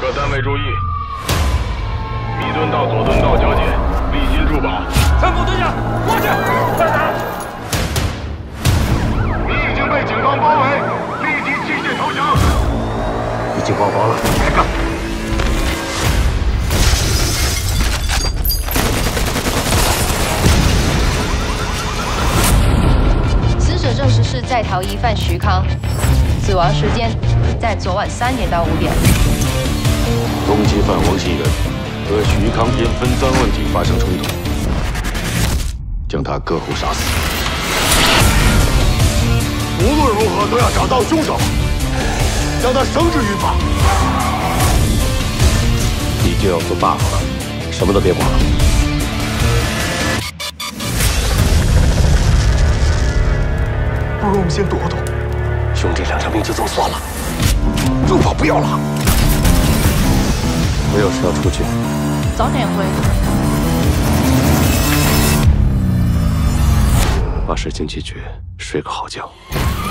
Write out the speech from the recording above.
各单位注意，密敦道、左敦道交界，立新驻保。参谋蹲下，过去，快打！你已经被警方包围，立即弃械投降。 已经报告了，开干！ 死者证实是在逃疑犯徐康，死亡时间在昨晚3点到5点。 通缉犯王熙元和徐康因分赃问题发生冲突，将他割喉杀死。无论如何都要找到凶手，将他绳之于法。你就要做爸爸了，什么都别管了。不如我们先躲躲，兄这2条命就这么算了。入保不要了。我有事要出去， 早点回。 把事情解决，睡个好觉。